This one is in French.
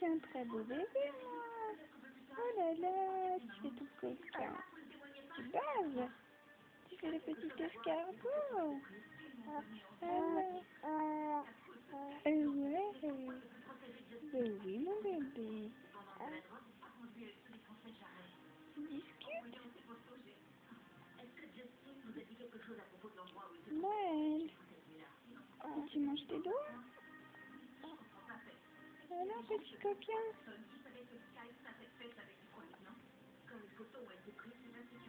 suis un très beau bébé, moi. Oh là là, tu fais tout coquin. Tu baves. Tu fais le petit escargot. Ouais. Ben oui, mon bébé. Tu discutes. Noël. Tu manges tes doigts? Alors, petit coquin.